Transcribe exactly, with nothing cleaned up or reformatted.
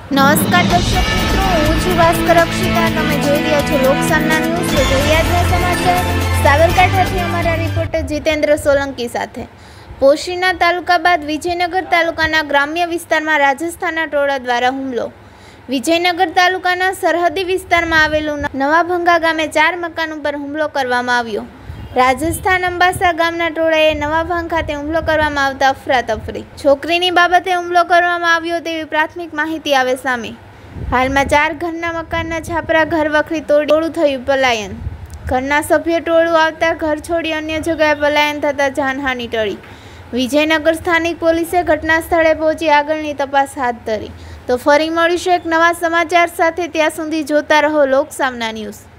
નમસ્કાર દર્શક મિત્રો, હું છું ભાસ્કર અક્ષિતા. તમે જોઈ રહ્યા છો લોકસામના ન્યૂઝ. તો જોઈએ આજના સમાચાર સાબરકાંઠાથી અમારા રિપોર્ટર જીતેન્દ્ર સોલંકી સાથે. પોશીના તાલુકા બાદ વિજયનગર તાલુકાના ગ્રામ્ય વિસ્તારમાં રાજસ્થાનના ટોળા દ્વારા હુમલો. વિજયનગર તાલુકાના સરહદી વિસ્તારમાં આવેલું નવા ભંગા ગામે ચાર મકાન ઉપર હુમલો કરવામાં આવ્યો. રાજસ્થાન અંબાસા ગામના ટોળાએ નવા ભાંગ ખાતે હુમલો કરવામાં આવતા અફરાતફરી. છોકરીની બાબતે હુમલો કરવામાં આવ્યો તેવી પ્રાથમિક માહિતી આવે સામે. હાલમાં ચાર ઘરના મકાનના છાપરા ઘર વખરી તોડી ટોળું થયું પલાયન. ઘરના સભ્ય ટોળું આવતા ઘર છોડી અન્ય જગ્યાએ પલાયન થતાં જાનહાનિ ટળી. વિજયનગર સ્થાનિક પોલીસે ઘટના સ્થળે પહોંચી આગળની તપાસ હાથ ધરી. તો ફરી મળીશું એક નવા સમાચાર સાથે. ત્યાં સુધી જોતા રહો લોકસામના ન્યૂઝ.